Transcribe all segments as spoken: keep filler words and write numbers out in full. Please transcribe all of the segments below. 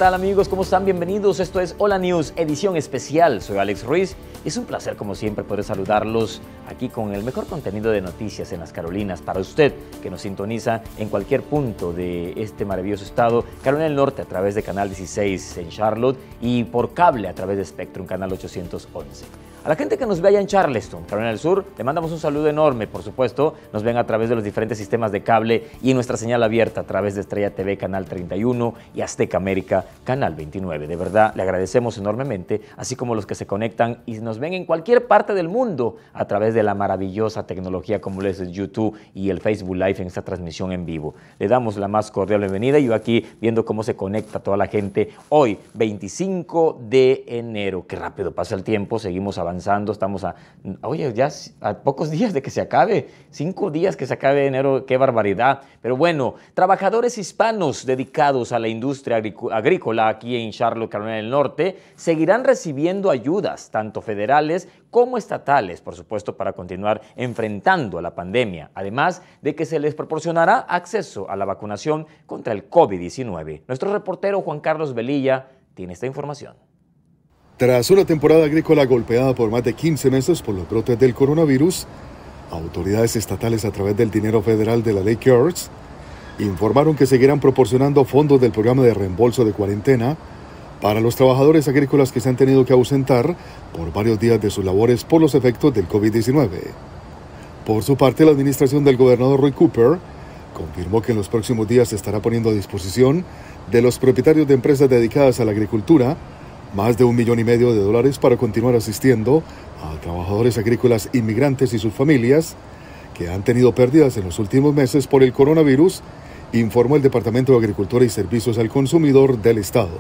tal amigos? ¿Cómo están? Bienvenidos. Esto es Hola News, edición especial. Soy Alex Ruiz y es un placer como siempre poder saludarlos aquí con el mejor contenido de noticias en las Carolinas para usted que nos sintoniza en cualquier punto de este maravilloso estado, Carolina del Norte a través de Canal dieciséis en Charlotte y por cable a través de Spectrum, Canal ochocientos once. A la gente que nos ve allá en Charleston, Carolina del Sur, le mandamos un saludo enorme, por supuesto. Nos ven a través de los diferentes sistemas de cable y nuestra señal abierta a través de Estrella T V, Canal treinta y uno y Azteca América, Canal veintinueve. De verdad, le agradecemos enormemente, así como los que se conectan y nos ven en cualquier parte del mundo a través de la maravillosa tecnología como es el YouTube y el Facebook Live en esta transmisión en vivo. Le damos la más cordial bienvenida y yo aquí viendo cómo se conecta toda la gente hoy, veinticinco de enero. Qué rápido pasa el tiempo, seguimos avanzando. Avanzando, estamos a, oye, ya a pocos días de que se acabe, cinco días que se acabe enero, qué barbaridad. Pero bueno, trabajadores hispanos dedicados a la industria agrícola aquí en Charlotte, Carolina del Norte, seguirán recibiendo ayudas, tanto federales como estatales, por supuesto, para continuar enfrentando a la pandemia, además de que se les proporcionará acceso a la vacunación contra el COVID diecinueve. Nuestro reportero Juan Carlos Velilla tiene esta información. Tras una temporada agrícola golpeada por más de quince meses por los brotes del coronavirus, autoridades estatales a través del dinero federal de la ley CARES informaron que seguirán proporcionando fondos del programa de reembolso de cuarentena para los trabajadores agrícolas que se han tenido que ausentar por varios días de sus labores por los efectos del COVID diecinueve. Por su parte, la administración del gobernador Roy Cooper confirmó que en los próximos días se estará poniendo a disposición de los propietarios de empresas dedicadas a la agricultura más de un millón y medio de dólares para continuar asistiendo a trabajadores agrícolas inmigrantes y sus familias que han tenido pérdidas en los últimos meses por el coronavirus, informó el Departamento de Agricultura y Servicios al Consumidor del Estado.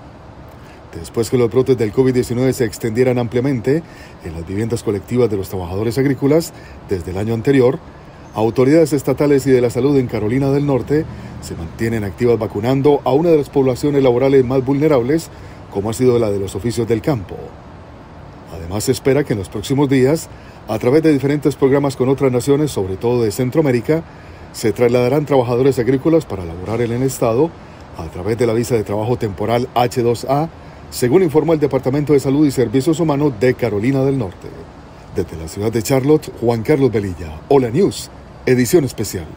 Después que los brotes del COVID diecinueve se extendieran ampliamente en las viviendas colectivas de los trabajadores agrícolas desde el año anterior, autoridades estatales y de la salud en Carolina del Norte se mantienen activas vacunando a una de las poblaciones laborales más vulnerables, como ha sido la de los oficios del campo. Además, se espera que en los próximos días, a través de diferentes programas con otras naciones, sobre todo de Centroamérica, se trasladarán trabajadores agrícolas para laborar en el estado a través de la visa de trabajo temporal H dos A, según informó el Departamento de Salud y Servicios Humanos de Carolina del Norte. Desde la ciudad de Charlotte, Juan Carlos Velilla, Hola News, edición especial.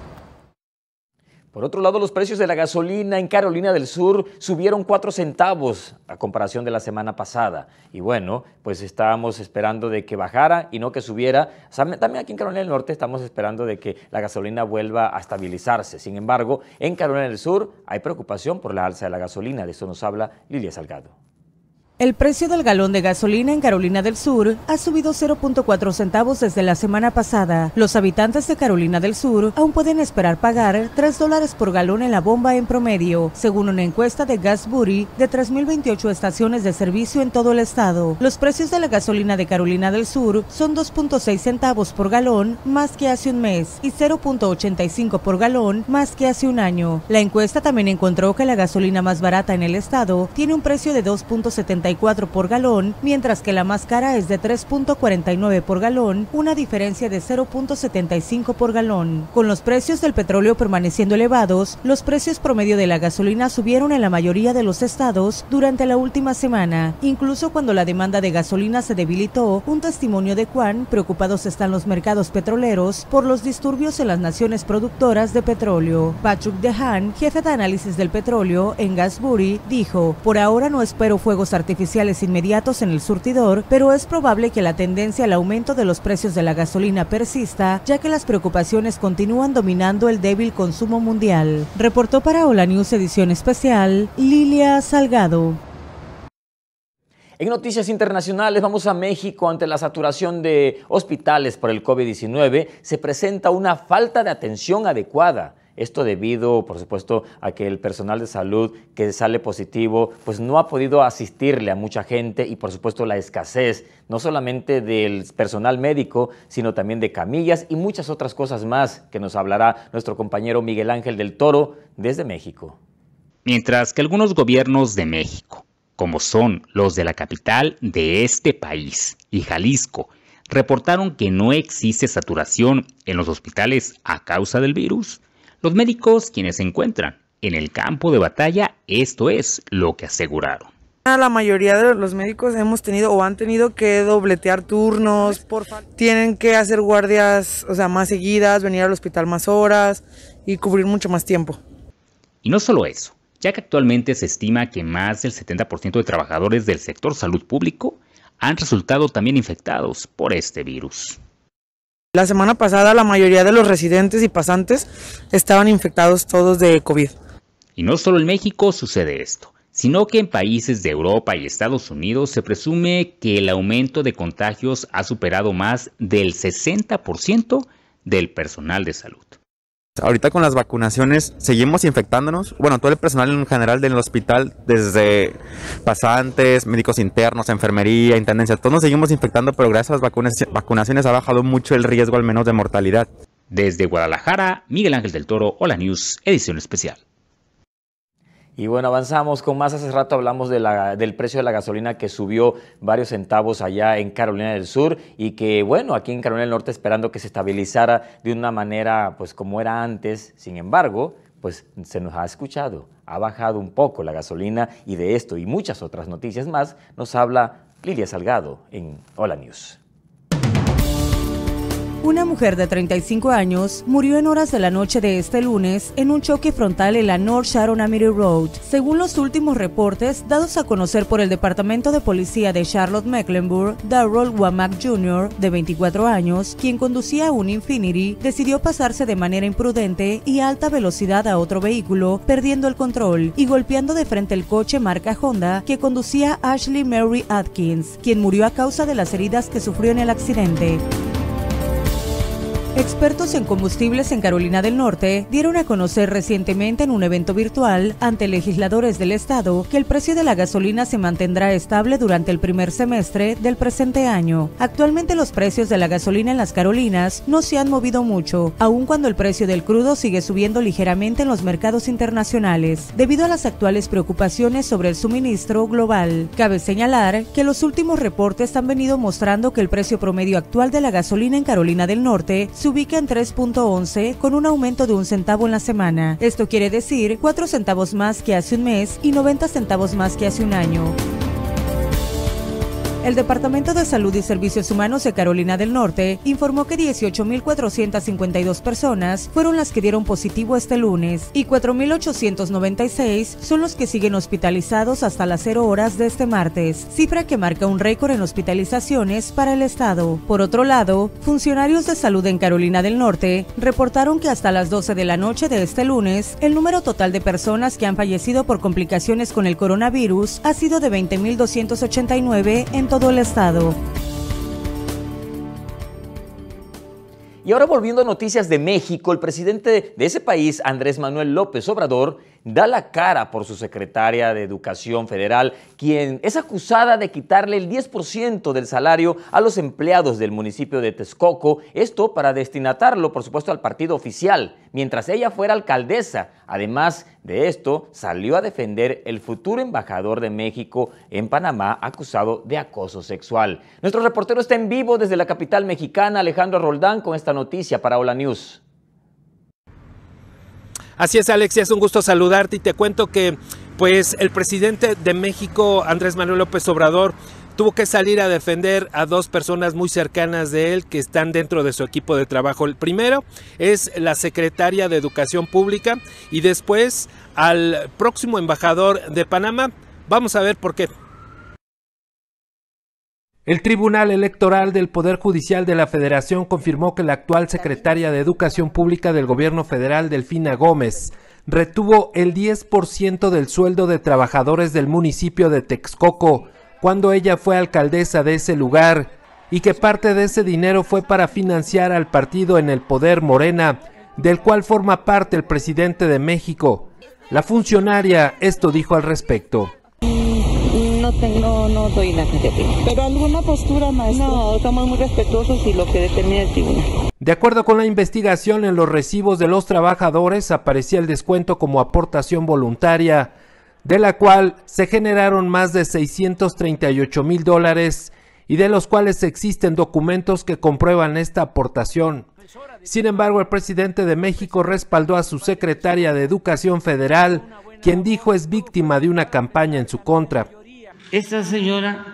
Por otro lado, los precios de la gasolina en Carolina del Sur subieron cuatro centavos a comparación de la semana pasada. Y bueno, pues estábamos esperando de que bajara y no que subiera. También aquí en Carolina del Norte estamos esperando de que la gasolina vuelva a estabilizarse. Sin embargo, en Carolina del Sur hay preocupación por la alza de la gasolina. De eso nos habla Lilia Salgado. El precio del galón de gasolina en Carolina del Sur ha subido cero punto cuatro centavos desde la semana pasada. Los habitantes de Carolina del Sur aún pueden esperar pagar tres dólares por galón en la bomba en promedio, según una encuesta de Gasbury de tres mil veintiocho estaciones de servicio en todo el estado. Los precios de la gasolina de Carolina del Sur son dos punto seis centavos por galón más que hace un mes y cero punto ochenta y cinco por galón más que hace un año. La encuesta también encontró que la gasolina más barata en el estado tiene un precio de dos punto setenta y cuatro por galón, mientras que la más cara es de tres punto cuarenta y nueve por galón, una diferencia de cero punto setenta y cinco por galón. Con los precios del petróleo permaneciendo elevados, los precios promedio de la gasolina subieron en la mayoría de los estados durante la última semana, incluso cuando la demanda de gasolina se debilitó, un testimonio de cuán preocupados están los mercados petroleros por los disturbios en las naciones productoras de petróleo. Patrick DeHaan, jefe de análisis del petróleo en Gasbury, dijo: "Por ahora no espero fuegos artificiales artificiales inmediatos en el surtidor, pero es probable que la tendencia al aumento de los precios de la gasolina persista, ya que las preocupaciones continúan dominando el débil consumo mundial". Reportó para Hola News edición especial, Lilia Salgado. En noticias internacionales, vamos a México. Ante la saturación de hospitales por el COVID diecinueve, se presenta una falta de atención adecuada. Esto debido, por supuesto, a que el personal de salud que sale positivo pues no ha podido asistirle a mucha gente y, por supuesto, la escasez no solamente del personal médico, sino también de camillas y muchas otras cosas más que nos hablará nuestro compañero Miguel Ángel del Toro desde México. Mientras que algunos gobiernos de México, como son los de la capital de este país y Jalisco, reportaron que no existe saturación en los hospitales a causa del virus, los médicos quienes se encuentran en el campo de batalla, esto es lo que aseguraron. La mayoría de los médicos hemos tenido o han tenido que dobletear turnos, por tienen que hacer guardias, o sea, más seguidas, venir al hospital más horas y cubrir mucho más tiempo. Y no solo eso, ya que actualmente se estima que más del setenta por ciento de trabajadores del sector salud público han resultado también infectados por este virus. La semana pasada la mayoría de los residentes y pasantes estaban infectados todos de COVID. Y no solo en México sucede esto, sino que en países de Europa y Estados Unidos se presume que el aumento de contagios ha superado más del sesenta por ciento del personal de salud. Ahorita con las vacunaciones seguimos infectándonos, bueno, todo el personal en general del hospital, desde pasantes, médicos internos, enfermería, intendencia, todos nos seguimos infectando, pero gracias a las vacunas, vacunaciones ha bajado mucho el riesgo, al menos de mortalidad. Desde Guadalajara, Miguel Ángel del Toro, Hola News, edición especial. Y bueno, avanzamos con más. Hace rato hablamos de la, del precio de la gasolina que subió varios centavos allá en Carolina del Sur y que, bueno, aquí en Carolina del Norte esperando que se estabilizara de una manera pues como era antes. Sin embargo, pues se nos ha escuchado, ha bajado un poco la gasolina y de esto y muchas otras noticias más nos habla Lilia Salgado en Hola News. Una mujer de treinta y cinco años murió en horas de la noche de este lunes en un choque frontal en la North Sharon Amity Road. Según los últimos reportes dados a conocer por el Departamento de Policía de Charlotte-Mecklenburg, Darrell Womack junior, de veinticuatro años, quien conducía un Infiniti, decidió pasarse de manera imprudente y a alta velocidad a otro vehículo, perdiendo el control y golpeando de frente el coche marca Honda que conducía Ashley Mary Atkins, quien murió a causa de las heridas que sufrió en el accidente. Expertos en combustibles en Carolina del Norte dieron a conocer recientemente en un evento virtual ante legisladores del estado que el precio de la gasolina se mantendrá estable durante el primer semestre del presente año. Actualmente los precios de la gasolina en las Carolinas no se han movido mucho, aun cuando el precio del crudo sigue subiendo ligeramente en los mercados internacionales, debido a las actuales preocupaciones sobre el suministro global. Cabe señalar que los últimos reportes han venido mostrando que el precio promedio actual de la gasolina en Carolina del Norte se ubica en tres punto once con un aumento de un centavo en la semana. Esto quiere decir cuatro centavos más que hace un mes y noventa centavos más que hace un año. El Departamento de Salud y Servicios Humanos de Carolina del Norte informó que dieciocho mil cuatrocientas cincuenta y dos personas fueron las que dieron positivo este lunes y cuatro mil ochocientos noventa y seis son los que siguen hospitalizados hasta las cero horas de este martes, cifra que marca un récord en hospitalizaciones para el estado. Por otro lado, funcionarios de salud en Carolina del Norte reportaron que hasta las doce de la noche de este lunes, el número total de personas que han fallecido por complicaciones con el coronavirus ha sido de veinte mil doscientos ochenta y nueve en todo el estado. Y ahora volviendo a noticias de México, el presidente de ese país, Andrés Manuel López Obrador, da la cara por su secretaria de Educación Federal, quien es acusada de quitarle el diez por ciento del salario a los empleados del municipio de Texcoco, esto para destinatarlo, por supuesto, al partido oficial, mientras ella fuera alcaldesa. Además de esto, salió a defender el futuro embajador de México en Panamá, acusado de acoso sexual. Nuestro reportero está en vivo desde la capital mexicana, Alejandro Roldán, con esta noticia para Hola News. Así es, Alexia, es un gusto saludarte y te cuento que pues el presidente de México, Andrés Manuel López Obrador, tuvo que salir a defender a dos personas muy cercanas de él que están dentro de su equipo de trabajo. El primero es la secretaria de Educación Pública y después al próximo embajador de Panamá. Vamos a ver por qué. El Tribunal Electoral del Poder Judicial de la Federación confirmó que la actual secretaria de Educación Pública del Gobierno Federal, Delfina Gómez, retuvo el diez por ciento del sueldo de trabajadores del municipio de Texcoco cuando ella fue alcaldesa de ese lugar y que parte de ese dinero fue para financiar al partido en el poder Morena, del cual forma parte el presidente de México. La funcionaria esto dijo al respecto. No, tengo, no doy nada de opinión. ¿Pero alguna postura, maestra? No, somos muy respetuosos y lo que determina el tribunal. De acuerdo con la investigación, en los recibos de los trabajadores aparecía el descuento como aportación voluntaria, de la cual se generaron más de seiscientos treinta y ocho mil dólares y de los cuales existen documentos que comprueban esta aportación. Sin embargo, el presidente de México respaldó a su secretaria de Educación Federal, quien dijo es víctima de una campaña en su contra. Esta señora,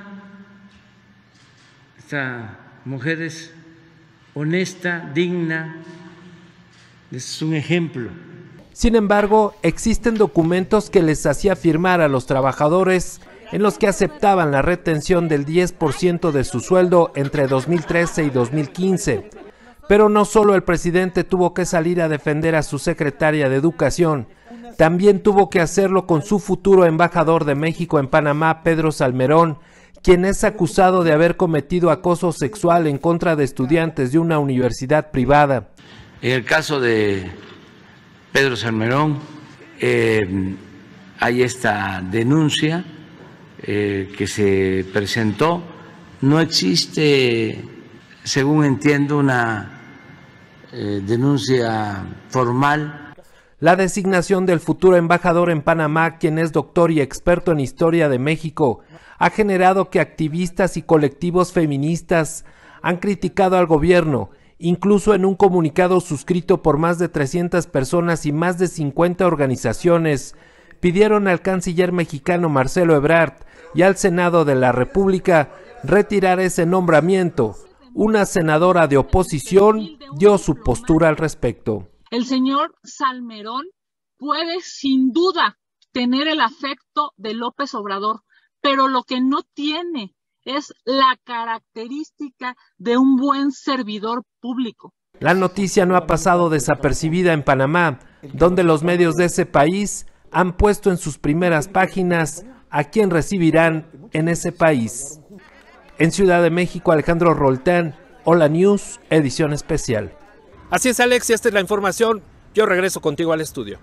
esta mujer es honesta, digna, es un ejemplo. Sin embargo, existen documentos que les hacía firmar a los trabajadores en los que aceptaban la retención del diez por ciento de su sueldo entre dos mil trece y dos mil quince. Pero no solo el presidente tuvo que salir a defender a su secretaria de Educación, también tuvo que hacerlo con su futuro embajador de México en Panamá, Pedro Salmerón, quien es acusado de haber cometido acoso sexual en contra de estudiantes de una universidad privada. En el caso de Pedro Salmerón, eh, hay esta denuncia eh, que se presentó. No existe, según entiendo, una eh, denuncia formal. La designación del futuro embajador en Panamá, quien es doctor y experto en historia de México, ha generado que activistas y colectivos feministas han criticado al gobierno. Incluso en un comunicado suscrito por más de trescientas personas y más de cincuenta organizaciones, pidieron al canciller mexicano Marcelo Ebrard y al Senado de la República retirar ese nombramiento. Una senadora de oposición dio su postura al respecto. El señor Salmerón puede sin duda tener el afecto de López Obrador, pero lo que no tiene es la característica de un buen servidor público. La noticia no ha pasado desapercibida en Panamá, donde los medios de ese país han puesto en sus primeras páginas a quién recibirán en ese país. En Ciudad de México, Alejandro Roltán, Hola News, edición especial. Así es, Alex, y esta es la información. Yo regreso contigo al estudio.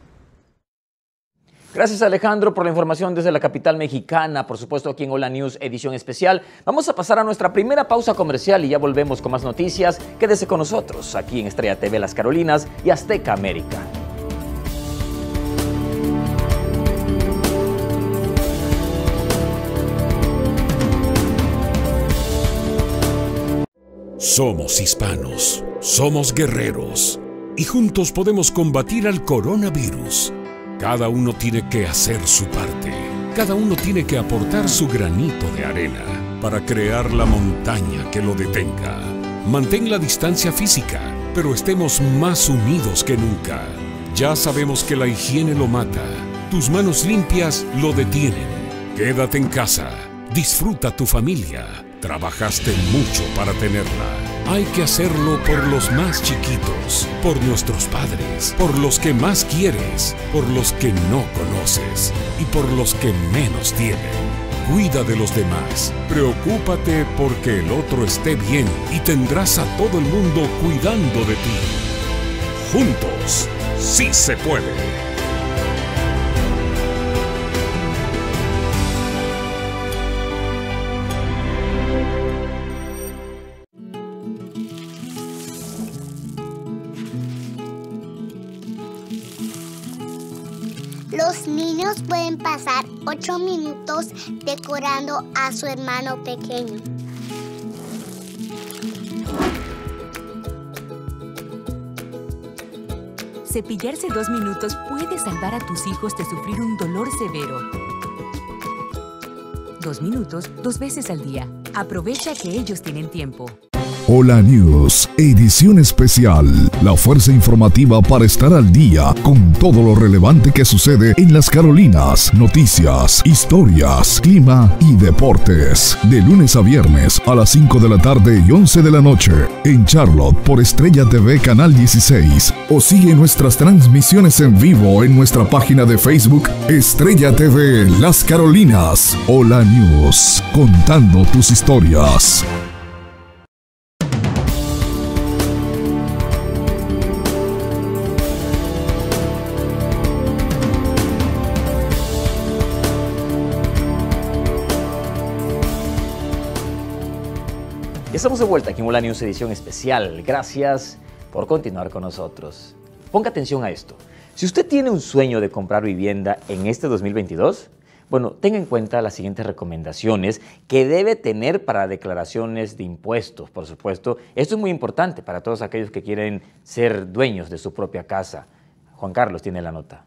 Gracias, Alejandro, por la información desde la capital mexicana, por supuesto aquí en Hola News, edición especial. Vamos a pasar a nuestra primera pausa comercial y ya volvemos con más noticias. Quédese con nosotros aquí en Estrella T V Las Carolinas y Azteca América. Somos hispanos, somos guerreros y juntos podemos combatir al coronavirus. Cada uno tiene que hacer su parte. Cada uno tiene que aportar su granito de arena para crear la montaña que lo detenga. Mantén la distancia física, pero estemos más unidos que nunca. Ya sabemos que la higiene lo mata. Tus manos limpias lo detienen. Quédate en casa. Disfruta tu familia. Trabajaste mucho para tenerla. Hay que hacerlo por los más chiquitos, por nuestros padres, por los que más quieres, por los que no conoces y por los que menos tienen. Cuida de los demás. Preocúpate porque el otro esté bien y tendrás a todo el mundo cuidando de ti. Juntos, sí se puede. Los niños pueden pasar ocho minutos decorando a su hermano pequeño. Cepillarse dos minutos puede salvar a tus hijos de sufrir un dolor severo. Dos minutos, dos veces al día. Aprovecha que ellos tienen tiempo. Hola News, edición especial, la fuerza informativa para estar al día con todo lo relevante que sucede en las Carolinas, noticias, historias, clima y deportes, de lunes a viernes a las cinco de la tarde y once de la noche, en Charlotte por Estrella T V Canal dieciséis, o sigue nuestras transmisiones en vivo en nuestra página de Facebook, Estrella T V Las Carolinas. Hola News, contando tus historias. Estamos de vuelta aquí en Hola News edición especial. Gracias por continuar con nosotros. Ponga atención a esto. Si usted tiene un sueño de comprar vivienda en este dos mil veintidós, Bueno, tenga en cuenta las siguientes recomendaciones que debe tener para declaraciones de impuestos, por supuesto. Esto es muy importante para todos aquellos que quieren ser dueños de su propia casa. Juan Carlos tiene la nota.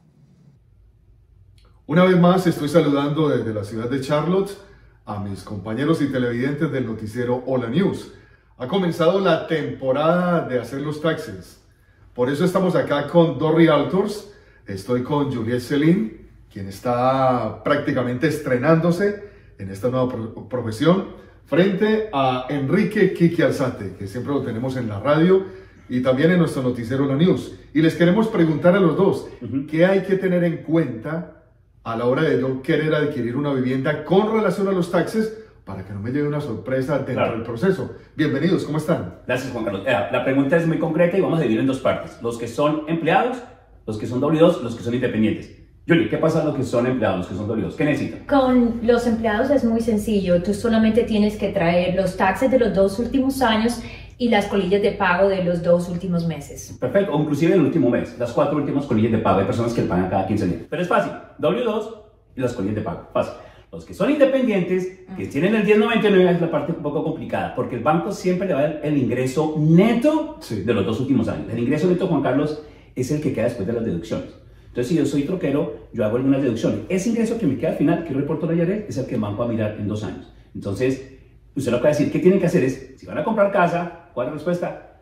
Una vez más estoy saludando desde la ciudad de Charlotte a mis compañeros y televidentes del noticiero Hola News. Ha comenzado la temporada de hacer los taxes. Por eso estamos acá con dos realtors. Estoy con Juliette Celine, quien está prácticamente estrenándose en esta nueva pro profesión, frente a Enrique Kiki Alzate, que siempre lo tenemos en la radio y también en nuestro noticiero La News. Y les queremos preguntar a los dos, uh-huh. ¿qué hay que tener en cuenta a la hora de yo querer adquirir una vivienda con relación a los taxes para que no me lleve una sorpresa dentro claro. del proceso? Bienvenidos, ¿cómo están? Gracias, Juan Carlos. Eh, la pregunta es muy concreta y vamos a dividir en dos partes. Los que son empleados, los que son doble dos, los que son independientes. Yuli, ¿qué pasa con los que son empleados, los que son doble dos? ¿Qué necesitan? Con los empleados es muy sencillo. Tú solamente tienes que traer los taxes de los dos últimos años y las colillas de pago de los dos últimos meses. Perfecto, o inclusive el último mes, las cuatro últimas colillas de pago. Hay personas que pagan cada quince días. Pero es fácil, doble dos y las colillas de pago, fácil. Los que son independientes, que tienen el diez noventa y nueve, es la parte un poco complicada, porque el banco siempre le va a dar el ingreso neto sí. de los dos últimos años. El ingreso neto, Juan Carlos, es el que queda después de las deducciones. Entonces, si yo soy troquero, yo hago algunas deducciones. Ese ingreso que me queda al final, que yo reporto la I R S, es el que el banco va a mirar en dos años. Entonces, usted lo que va a decir, ¿qué tienen que hacer? Es, si van a comprar casa, ¿cuál es la respuesta?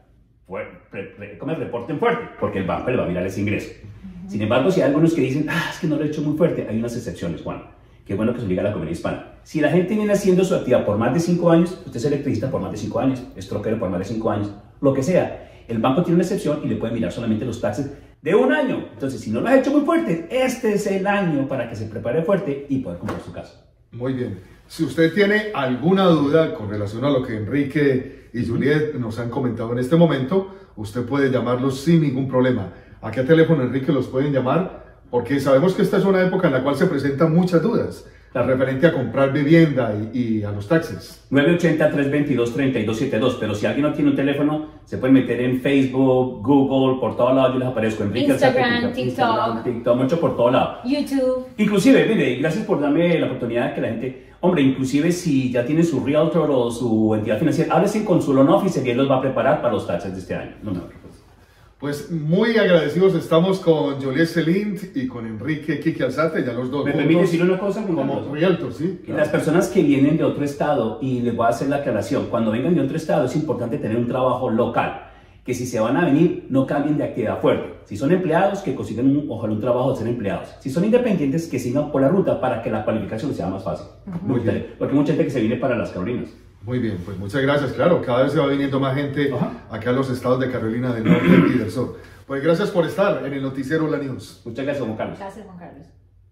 ¿Cómo reporten fuerte? Porque el banco le va a mirar ese ingreso. Uh-huh. Sin embargo, si hay algunos que dicen, ah, es que no lo he hecho muy fuerte, hay unas excepciones, Juan. Qué bueno que se obliga a la comunidad hispana. Si la gente viene haciendo su actividad por más de cinco años, usted es electricista por más de cinco años, es troquero por más de cinco años, lo que sea, el banco tiene una excepción y le puede mirar solamente los taxes de un año. Entonces, si no lo has hecho muy fuerte, este es el año para que se prepare fuerte y poder comprar su casa. Muy bien. Si usted tiene alguna duda con relación a lo que Enrique y Juliette nos han comentado en este momento, usted puede llamarlos sin ningún problema. ¿A qué teléfono, Enrique, los pueden llamar? Porque sabemos que esta es una época en la cual se presentan muchas dudas, la referente a comprar vivienda y, y a los taxes. nueve ochenta, tres veintidós, treinta y dos setenta y dos, pero si alguien no tiene un teléfono, se puede meter en Facebook, Google, por todos lados yo les aparezco. Enrique Instagram, Alzate, TikTok, Instagram, TikTok, mucho por todos lados. YouTube. Inclusive, mire, gracias por darme la oportunidad de que la gente, hombre, inclusive si ya tiene su realtor o su entidad financiera, háblese con su loan officer y él los va a preparar para los taxes de este año. No me preocupes. Pues muy agradecidos estamos con Juliette Celine y con Enrique Kiki Alzate, ya los dos. ¿Me permite decir una cosa? Como realtor, sí. Claro. Las personas que vienen de otro estado, y les voy a hacer la aclaración, cuando vengan de otro estado es importante tener un trabajo local, que si se van a venir no cambien de actividad fuerte. Si son empleados, que consigan un, ojalá un trabajo de ser empleados. Si son independientes, que sigan por la ruta para que la cualificación sea más fácil. Uh-huh. Muy bien. Porque hay mucha gente que se viene para las Carolinas. Muy bien, pues muchas gracias. Claro, cada vez se va viniendo más gente uh-huh. acá a los estados de Carolina del Norte y del Sur. Pues gracias por estar en el noticiero La News. Muchas gracias, Juan Carlos. Gracias, Juan Carlos.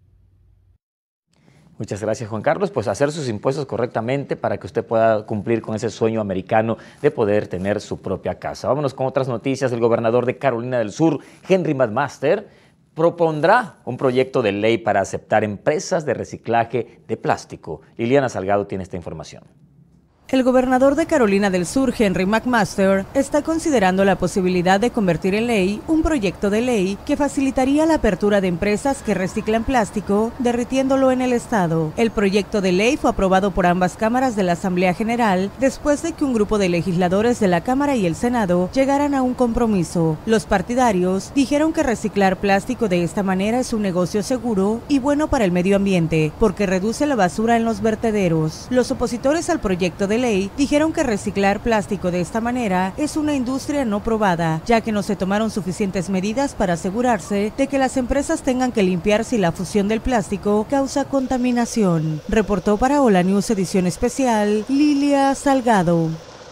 Muchas gracias, Juan Carlos. Pues hacer sus impuestos correctamente para que usted pueda cumplir con ese sueño americano de poder tener su propia casa. Vámonos con otras noticias. El gobernador de Carolina del Sur, Henry McMaster, propondrá un proyecto de ley para aceptar empresas de reciclaje de plástico. Liliana Salgado tiene esta información. El gobernador de Carolina del Sur, Henry McMaster, está considerando la posibilidad de convertir en ley un proyecto de ley que facilitaría la apertura de empresas que reciclan plástico, derritiéndolo en el estado. El proyecto de ley fue aprobado por ambas cámaras de la Asamblea General después de que un grupo de legisladores de la Cámara y el Senado llegaran a un compromiso. Los partidarios dijeron que reciclar plástico de esta manera es un negocio seguro y bueno para el medio ambiente, porque reduce la basura en los vertederos. Los opositores al proyecto de ley dijeron que reciclar plástico de esta manera es una industria no probada, ya que no se tomaron suficientes medidas para asegurarse de que las empresas tengan que limpiar si la fusión del plástico causa contaminación. Reportó para Hola News edición especial, Lilia Salgado.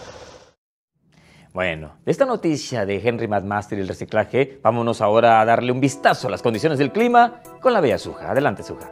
Bueno, de esta noticia de Henry McMaster y el reciclaje, vámonos ahora a darle un vistazo a las condiciones del clima con la bella Suja. Adelante, Suja.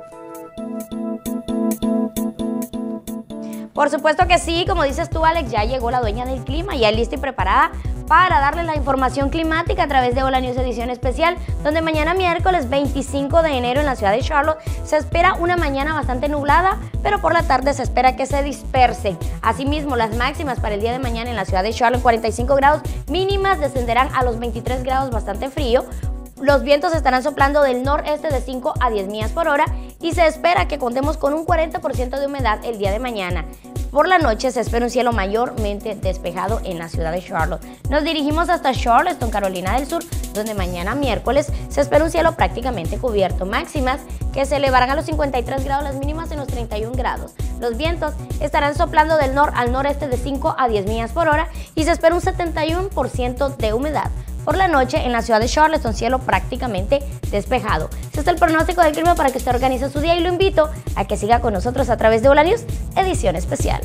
Por supuesto que sí, como dices tú, Alex, ya llegó la dueña del clima, ya lista y preparada para darle la información climática a través de Hola News edición especial, donde mañana miércoles veinticinco de enero en la ciudad de Charlotte se espera una mañana bastante nublada, pero por la tarde se espera que se disperse. Asimismo, las máximas para el día de mañana en la ciudad de Charlotte, cuarenta y cinco grados, mínimas descenderán a los veintitrés grados, bastante frío. Los vientos estarán soplando del noreste de cinco a diez millas por hora y se espera que contemos con un cuarenta por ciento de humedad el día de mañana. Por la noche se espera un cielo mayormente despejado en la ciudad de Charlotte. Nos dirigimos hasta Charleston, Carolina del Sur, donde mañana miércoles se espera un cielo prácticamente cubierto. Máximas que se elevarán a los cincuenta y tres grados, las mínimas en los treinta y un grados. Los vientos estarán soplando del nor al noreste de cinco a diez millas por hora y se espera un setenta y uno por ciento de humedad. Por la noche, en la ciudad de Charleston, cielo prácticamente despejado. Este es el pronóstico del clima para que usted organice su día y lo invito a que siga con nosotros a través de Hola News, edición especial.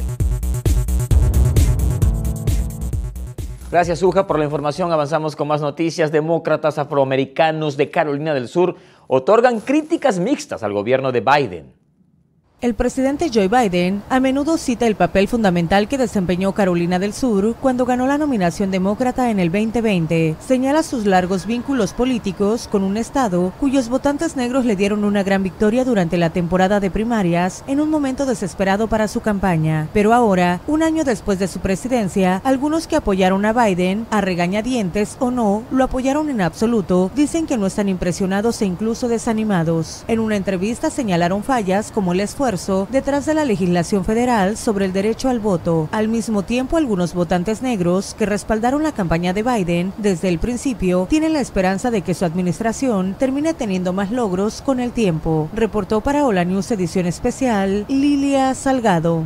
Gracias, Uja, por la información. Avanzamos con más noticias. Demócratas afroamericanos de Carolina del Sur otorgan críticas mixtas al gobierno de Biden. El presidente Joe Biden a menudo cita el papel fundamental que desempeñó Carolina del Sur cuando ganó la nominación demócrata en el veinte veinte. Señala sus largos vínculos políticos con un estado cuyos votantes negros le dieron una gran victoria durante la temporada de primarias en un momento desesperado para su campaña. Pero ahora, un año después de su presidencia, algunos que apoyaron a Biden, a regañadientes o no, lo apoyaron en absoluto, dicen que no están impresionados e incluso desanimados. En una entrevista señalaron fallas como el esfuerzo detrás de la legislación federal sobre el derecho al voto. Al mismo tiempo, algunos votantes negros que respaldaron la campaña de Biden desde el principio tienen la esperanza de que su administración termine teniendo más logros con el tiempo. Reportó para Hola News edición especial Lilia Salgado.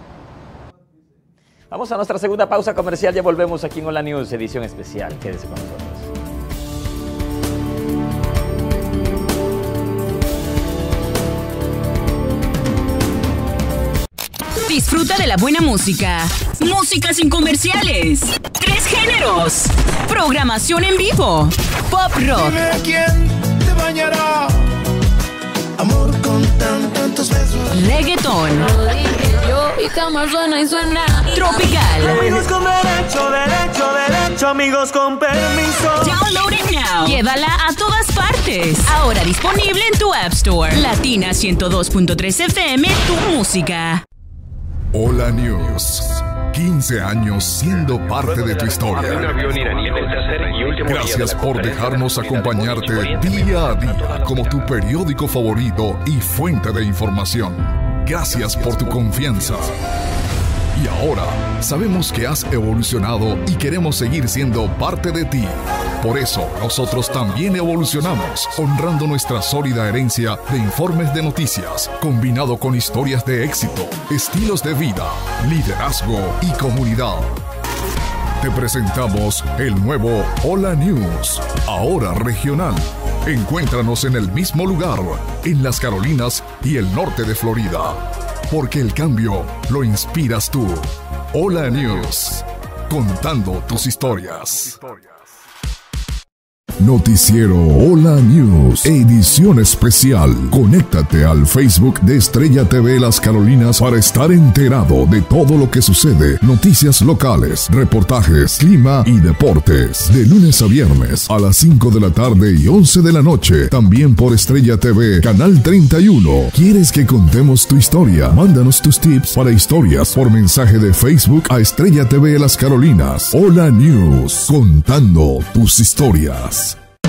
Vamos a nuestra segunda pausa comercial, ya volvemos aquí en Hola News edición especial. Quédese con nosotros. Disfruta de la buena música. Música sin comerciales. Tres géneros. Programación en vivo. Pop rock. Dime quién te bañará. Amor con tan, tantos besos. Reggaetón. Yo y jamás suena y suena. Tropical. Amigos con derecho, derecho, derecho. Amigos con permiso. Download it now. Llévala a todas partes. Ahora disponible en tu App Store. Latina ciento dos punto tres F M, tu música. Hola News. quince años siendo parte de tu historia. Gracias por dejarnos acompañarte día a día como tu periódico favorito y fuente de información. Gracias por tu confianza. Y ahora sabemos que has evolucionado y queremos seguir siendo parte de ti. Por eso nosotros también evolucionamos, honrando nuestra sólida herencia de informes de noticias, combinado con historias de éxito, estilos de vida, liderazgo y comunidad. Te presentamos el nuevo Hola News, ahora regional. Encuéntranos en el mismo lugar, en las Carolinas y el norte de Florida. Porque el cambio lo inspiras tú. Hola News, contando tus historias. Noticiero Hola News, edición especial. Conéctate al Facebook de Estrella T V Las Carolinas para estar enterado de todo lo que sucede. Noticias locales, reportajes, clima y deportes. De lunes a viernes a las cinco de la tarde y once de la noche. También por Estrella T V, Canal treinta y uno. ¿Quieres que contemos tu historia? Mándanos tus tips para historias por mensaje de Facebook a Estrella T V Las Carolinas. Hola News, contando tus historias.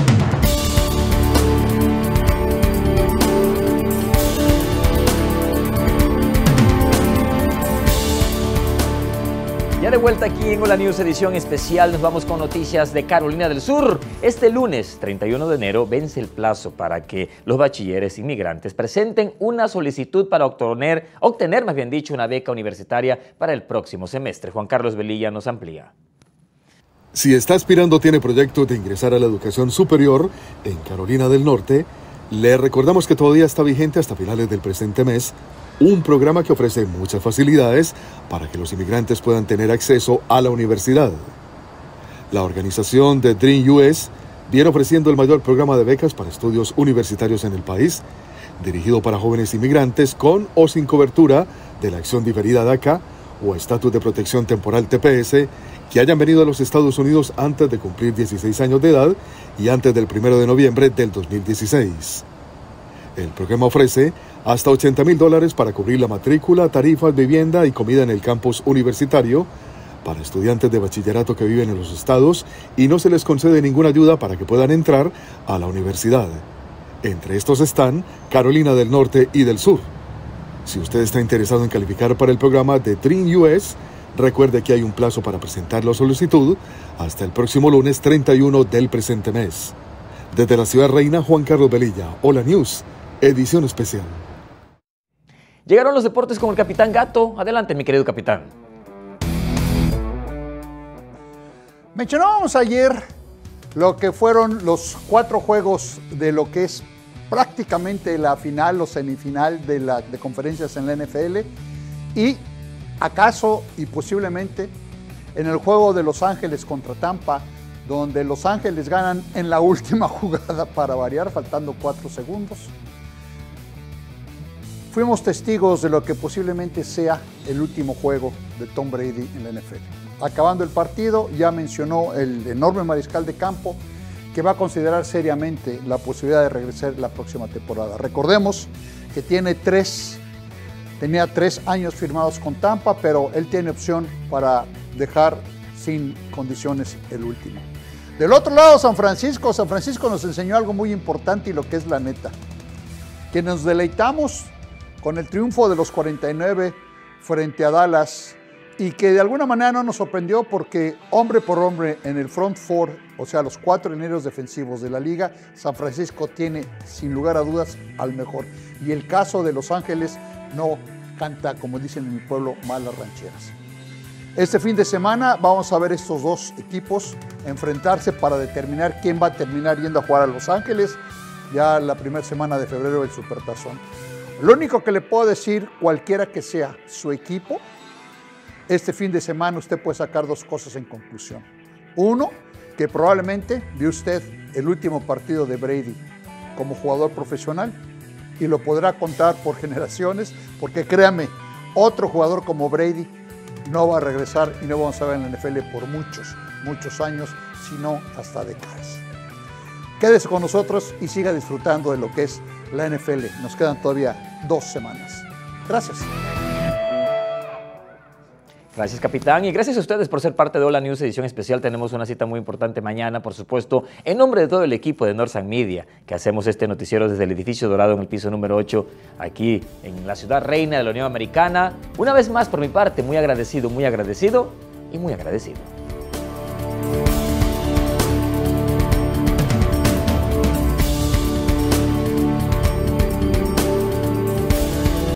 Ya de vuelta aquí en Hola News edición especial, nos vamos con noticias de Carolina del Sur. Este lunes treinta y uno de enero vence el plazo para que los bachilleres inmigrantes presenten una solicitud para obtener, obtener más bien dicho, una beca universitaria para el próximo semestre. Juan Carlos Velilla nos amplía. Si está aspirando o tiene proyectos de ingresar a la educación superior en Carolina del Norte, le recordamos que todavía está vigente hasta finales del presente mes un programa que ofrece muchas facilidades para que los inmigrantes puedan tener acceso a la universidad. La organización de Dream U S viene ofreciendo el mayor programa de becas para estudios universitarios en el país, dirigido para jóvenes inmigrantes con o sin cobertura de la acción diferida DACA o estatus de protección temporal T P S, que hayan venido a los Estados Unidos antes de cumplir dieciséis años de edad y antes del primero de noviembre del dos mil dieciséis. El programa ofrece hasta ochenta mil dólares para cubrir la matrícula, tarifas, vivienda y comida en el campus universitario para estudiantes de bachillerato que viven en los estados y no se les concede ninguna ayuda para que puedan entrar a la universidad. Entre estos están Carolina del Norte y del Sur. Si usted está interesado en calificar para el programa de Dream U S, recuerde que hay un plazo para presentar la solicitud hasta el próximo lunes treinta y uno del presente mes. Desde la ciudad reina, Juan Carlos Velilla, Hola News, edición especial. Llegaron los deportes con el Capitán Gato. Adelante, mi querido capitán. Mencionábamos ayer lo que fueron los cuatro juegos de lo que es prácticamente la final o semifinal de, la, de conferencias en la N F L y acaso y posiblemente en el juego de Los Ángeles contra Tampa, donde Los Ángeles ganan en la última jugada para variar, faltando cuatro segundos. Fuimos testigos de lo que posiblemente sea el último juego de Tom Brady en la N F L. Acabando el partido, ya mencionó el enorme mariscal de campo que va a considerar seriamente la posibilidad de regresar la próxima temporada. Recordemos que tiene tres, tenía tres años firmados con Tampa, pero él tiene opción para dejar sin condiciones el último. Del otro lado, San Francisco. San Francisco nos enseñó algo muy importante y lo que es la neta. Que nos deleitamos con el triunfo de los cuarenta y nueve frente a Dallas y que de alguna manera no nos sorprendió porque hombre por hombre en el front four, o sea, los cuatro linieros defensivos de la liga, San Francisco tiene sin lugar a dudas al mejor. Y el caso de Los Ángeles no canta, como dicen en mi pueblo, malas rancheras. Este fin de semana vamos a ver estos dos equipos enfrentarse para determinar quién va a terminar yendo a jugar a Los Ángeles ya la primera semana de febrero del Supertazón. Lo único que le puedo decir, cualquiera que sea su equipo, este fin de semana usted puede sacar dos cosas en conclusión. Uno, que probablemente vio usted el último partido de Brady como jugador profesional y lo podrá contar por generaciones, porque créame, otro jugador como Brady no va a regresar y no vamos a ver en la N F L por muchos, muchos años, sino hasta décadas. Quédese con nosotros y siga disfrutando de lo que es la N F L. Nos quedan todavía dos semanas. Gracias. Gracias, capitán, y gracias a ustedes por ser parte de Hola News edición especial. Tenemos una cita muy importante mañana, por supuesto, en nombre de todo el equipo de Northside Media, que hacemos este noticiero desde el edificio dorado en el piso número ocho, aquí en la ciudad reina de la Unión Americana. Una vez más, por mi parte, muy agradecido, muy agradecido y muy agradecido.